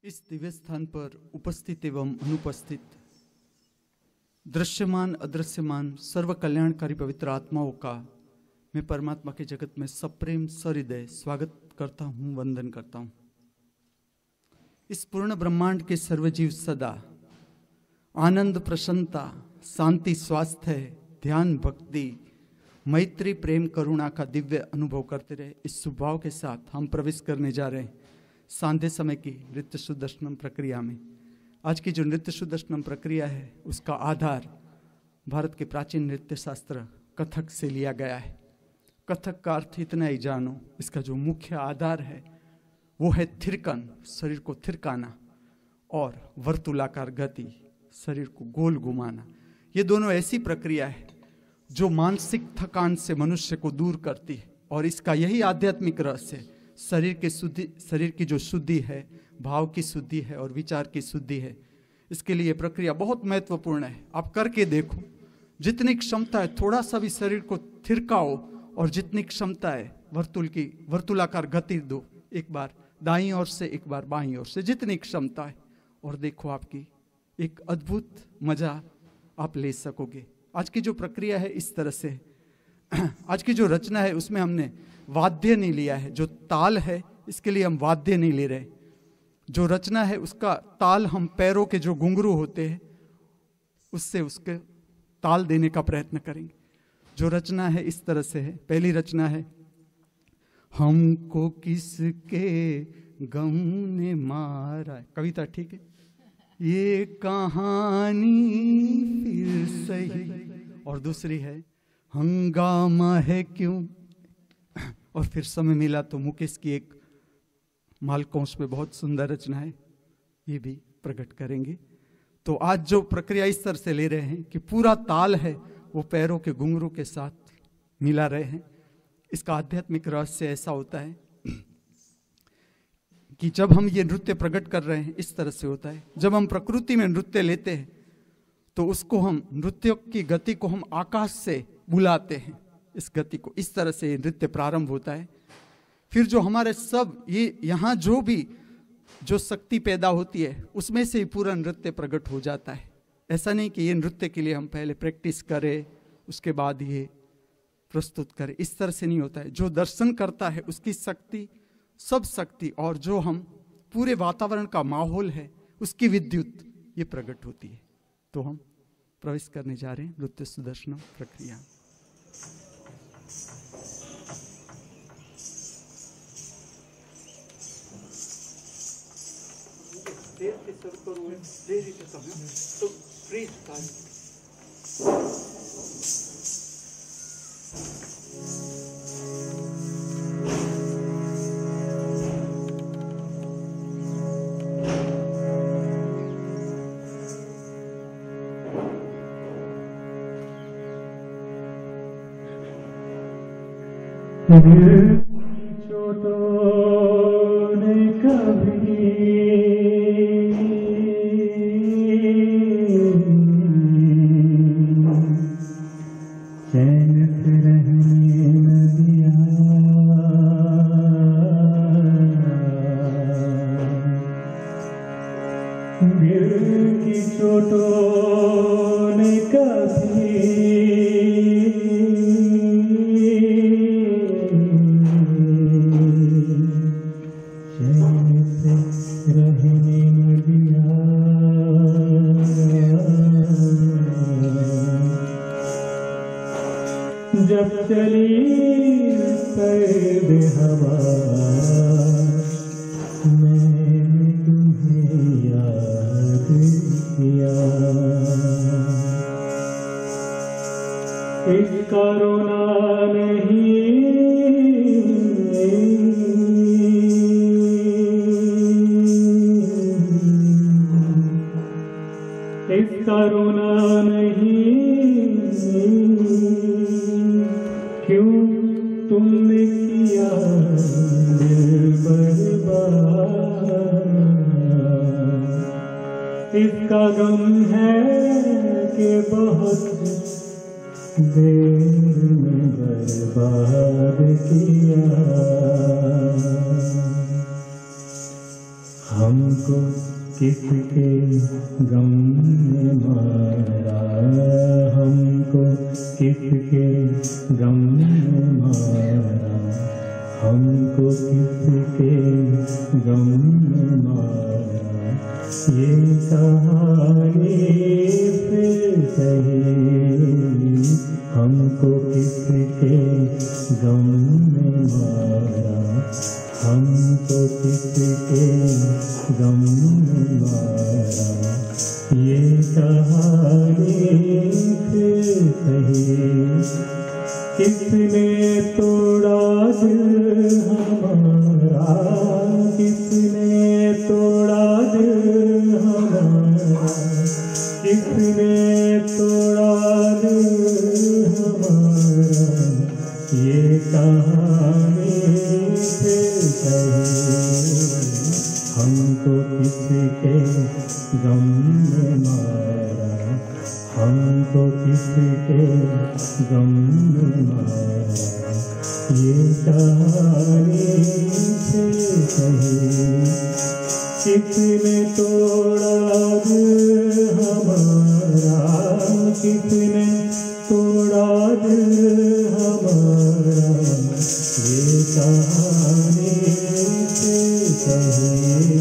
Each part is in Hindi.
इस दिव्य स्थान पर उपस्थित एवं अनुपस्थित दृश्यमान अदृश्यमान सर्व कल्याणकारी पवित्र आत्माओं का मैं परमात्मा के जगत में सप्रेम सहृदय स्वागत करता हूँ, वंदन करता हूँ। इस पूर्ण ब्रह्मांड के सर्वजीव सदा आनंद, प्रसन्नता, शांति, स्वास्थ्य, ध्यान, भक्ति, मैत्री, प्रेम, करुणा का दिव्य अनुभव करते रहे। इस स्वभाव के साथ हम प्रवेश करने जा रहे हैं सांध्य समय की नृत्य सुदर्शनम प्रक्रिया में। आज की जो नृत्य सुदर्शनम प्रक्रिया है उसका आधार भारत के प्राचीन नृत्य शास्त्र कथक से लिया गया है। कथक का अर्थ इतना ही जानो, इसका जो मुख्य आधार है वो है थिरकन, शरीर को थिरकाना, और वर्तुलाकार गति, शरीर को गोल घुमाना। ये दोनों ऐसी प्रक्रिया है जो मानसिक थकान से मनुष्य को दूर करती है, और इसका यही आध्यात्मिक रहस्य है। शरीर की जो शुद्धि है, भाव की शुद्धि है और विचार की शुद्धि है, इसके लिए प्रक्रिया बहुत महत्वपूर्ण है। आप करके देखो, जितनी क्षमता है थोड़ा सा भी शरीर को थिरकाओ, और जितनी क्षमता है वर्तुलाकार गति दो, एक बार दाईं ओर से एक बार बाईं ओर से, जितनी क्षमता है, और देखो आपकी एक अद्भुत मजा आप ले सकोगे। आज की जो प्रक्रिया है इस तरह से, आज की जो रचना है उसमें हमने वाद्य नहीं लिया है। जो ताल है इसके लिए हम वाद्य नहीं ले रहे। जो रचना है उसका ताल हम पैरों के जो घुंघरू होते हैं उससे उसके ताल देने का प्रयत्न करेंगे। जो रचना है इस तरह से है। पहली रचना है, हमको किसके गम ने मारा, कविता ठीक है, ये कहानी फिर सही। और दूसरी है, हंगामा है क्यों। और फिर समय मिला तो मुकेश की एक मालकोंस पे बहुत सुंदर रचना है, ये भी प्रकट करेंगे। तो आज जो प्रक्रिया इस तरह से ले रहे हैं कि पूरा ताल है वो पैरों के घुंघरू के साथ मिला रहे हैं। इसका आध्यात्मिक रहस्य ऐसा होता है कि जब हम ये नृत्य प्रकट कर रहे हैं इस तरह से होता है। जब हम प्रकृति में नृत्य लेते हैं तो उसको हम नृत्य की गति को हम आकाश से बुलाते हैं। इस गति को इस तरह से नृत्य प्रारंभ होता है। फिर जो हमारे सब ये यहाँ जो भी जो शक्ति पैदा होती है उसमें से ही पूरा नृत्य प्रकट हो जाता है। ऐसा नहीं कि ये नृत्य के लिए हम पहले प्रैक्टिस करें उसके बाद ये प्रस्तुत करें, इस तरह से नहीं होता है। जो दर्शन करता है उसकी शक्ति, सब शक्ति, और जो हम पूरे वातावरण का माहौल है उसकी विद्युत ये प्रकट होती है। तो हम प्रवेश करने जा रहे हैं नृत्य सुदर्शनम प्रक्रिया। देर के शुरू करूँ, देरी से तो फ्रीज छोटों ने कभी चैन से रहने न दिया, दिल की चोटों ने कभी जब चली सर्द हवा, मैंने तुम्हें याद किया। इसका रोना नहीं, इसका रोना नहीं, क्यों तुमने किया दिल बर्बाद। इसका गम है कि बहुत देर में बर्बाद किया। हमको किसके गम ने मारा, हमको किसके गम ने मारा, हमको किसके गम ने मारा। ये कहानी फिर सही, हमको किसके गम ने मारा, हमको किसके गम ने मारा। ये कहानी फिर सही, किसने तोड़ा दिल हमारा, किसने तोड़ा दिल हमारा, किसने तोड़ा दिल हमारा। ये कहानी फिर सही, हमको किसके गम ने मारा, हमको किसके गम ने मारा। ये कहानी फिर सही, किसने तोड़ा दिल हमारा, किसने तोड़ा दिल हमारा। ये कहानी फिर सही।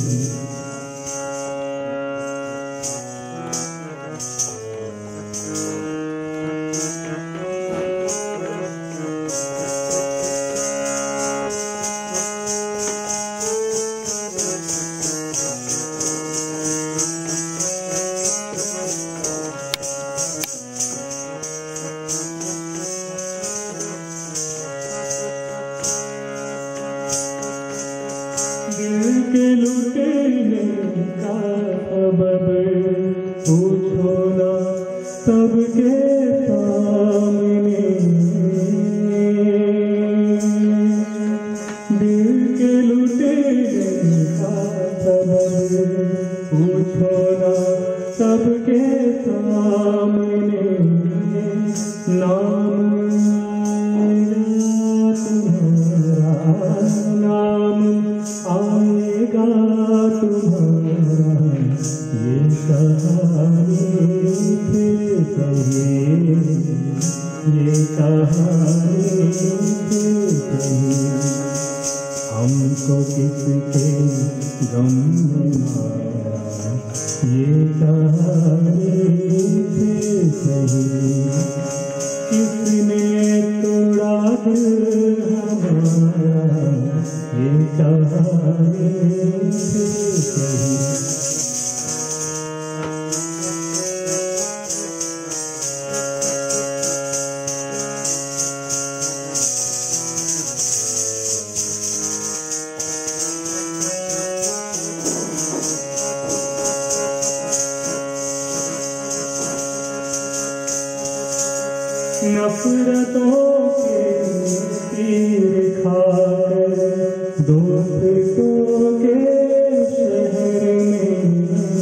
दिल के लुटेने का सबब पूछो ना सबके सामने, दिल के लुटेने का सबब पूछो ना सबके सामने। नाम आएगा तुम्हारा, ये कहानी फिर सही, ये कहानी फिर सही। हमको किसके गम ने मारा, ये कहानी फिर सही। किसने तोड़ा दिल हमारा, ये कहानी फिर सही। नफरतों के तीर खाकर दोस्तों के शहर में,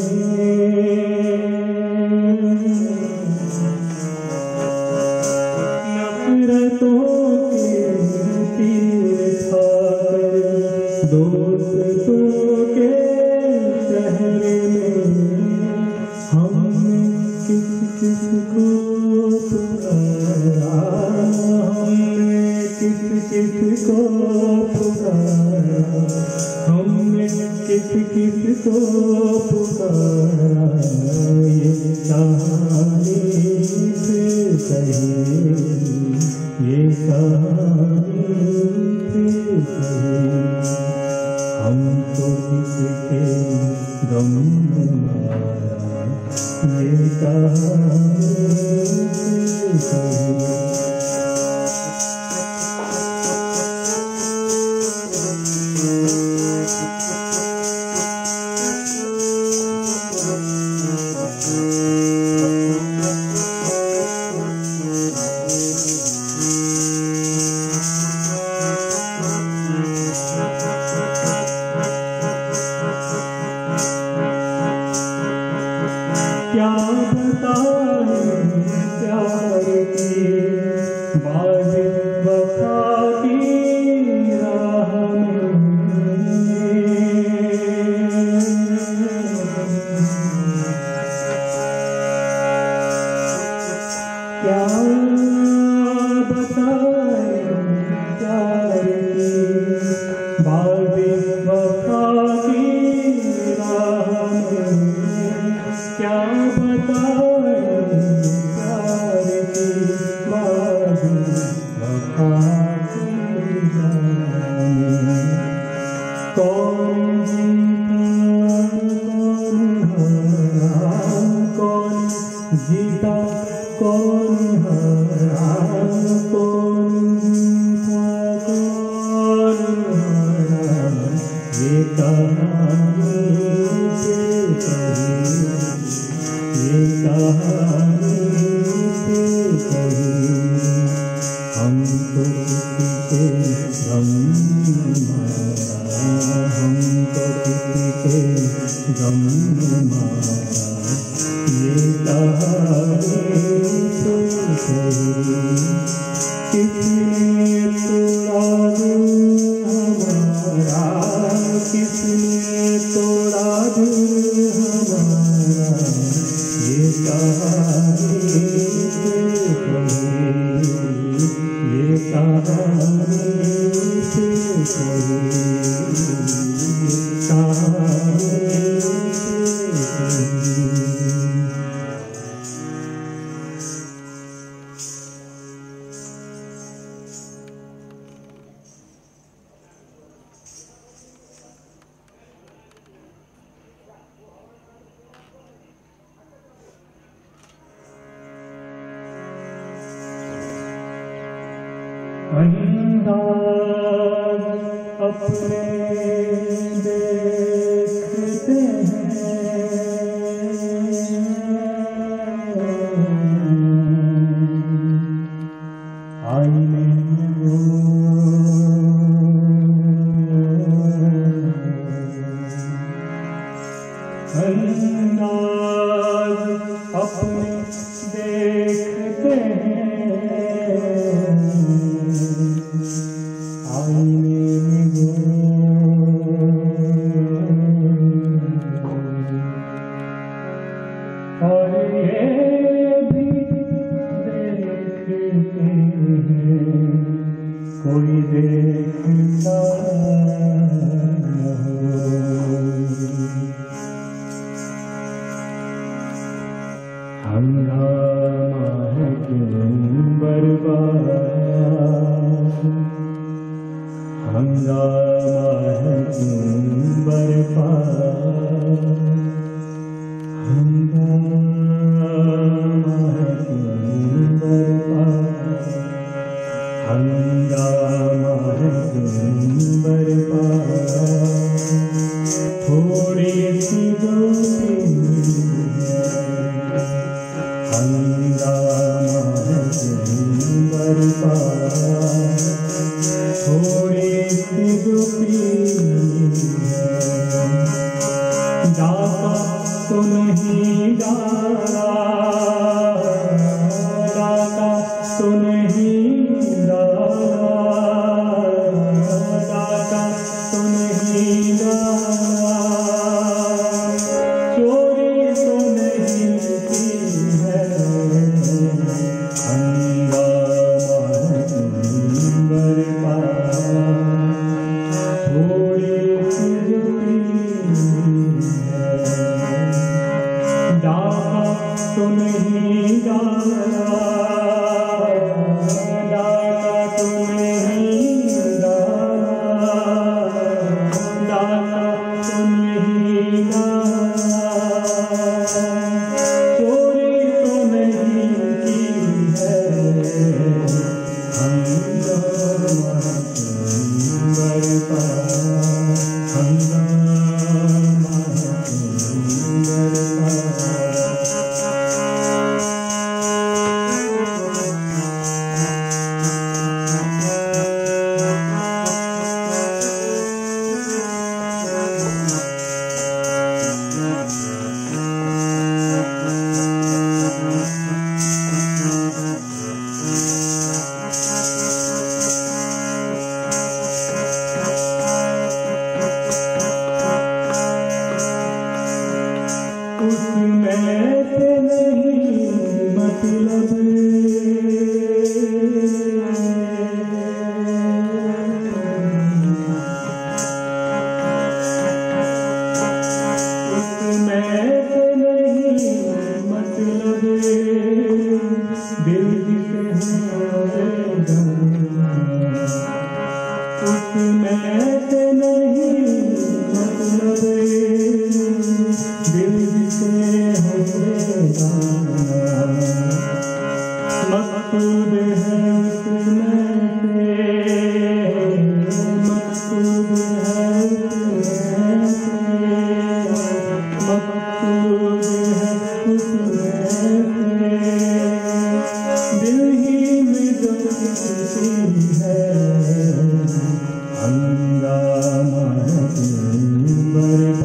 नफरतों के तीर खाकर दोस्तों के शहर में। हमने किस किस को पुकारा, हमने किस किस को पुकारा, हमने किस किस को पुकारा। ये कहानी फिर सही, ये कहानी फिर सही। हमको किसके गम ने मारा, ये कहानी फिर सही। क्या बताएं प्यार की बात वफा की राह में।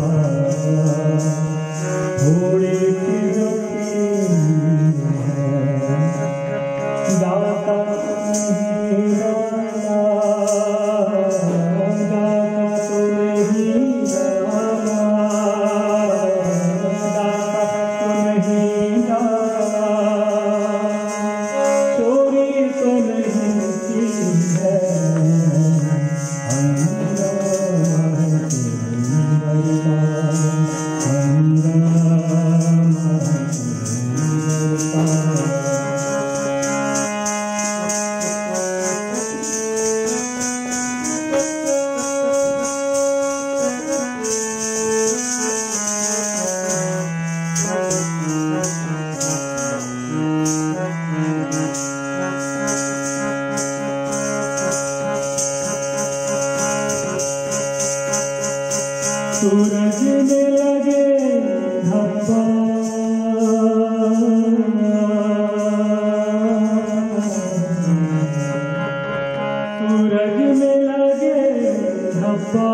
थोड़ी सी दाता नहीं डाला, दाता तो नहीं डाला, दाता तो नहीं डाला, चोरी तो नहीं की है, सूरज में लगे धब्बा, सूरज में लगे धब्बा,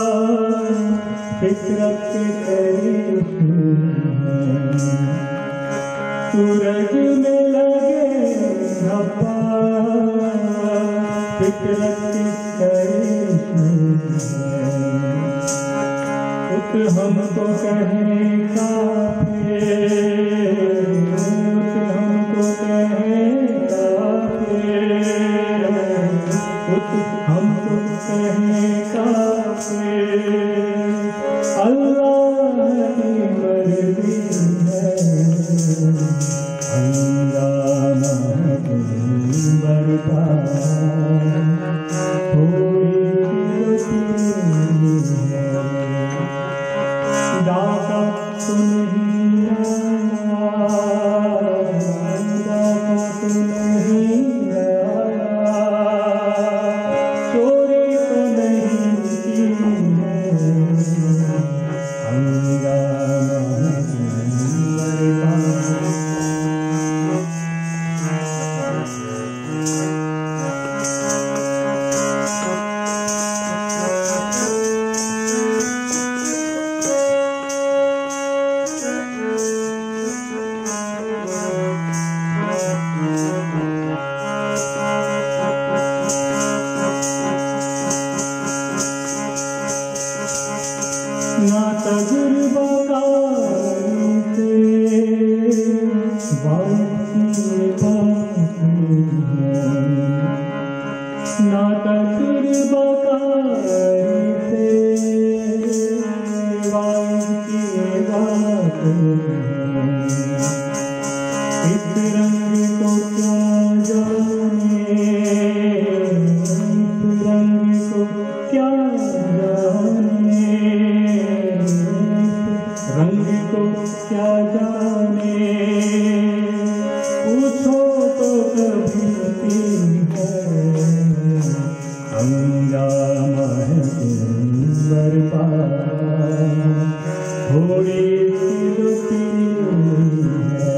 फितरत के करीब, सूरज में लगे धब्बा, फितरत के करीब, उत हमको कहे काफिर, उत हमको कहे काफिर, उत हमको कहे काफिर, अल्लाह की मर्जी है, हंगामा बरपा, दाता तो नहीं आया, दाता तो नहीं आया, चोरी तो नहीं की है, हंगामा बरपा। ना तजुर्बा कारी से बाकी बाकी है, ना तजुर्बा कारी से बाकी बाकी है, इस रंग को क्या जाने, इस रंग को क्या जाने, रंग को क्या जाने, पूछो तो कभी है, हंगामा बरपा, थोड़ी सी रुपी है।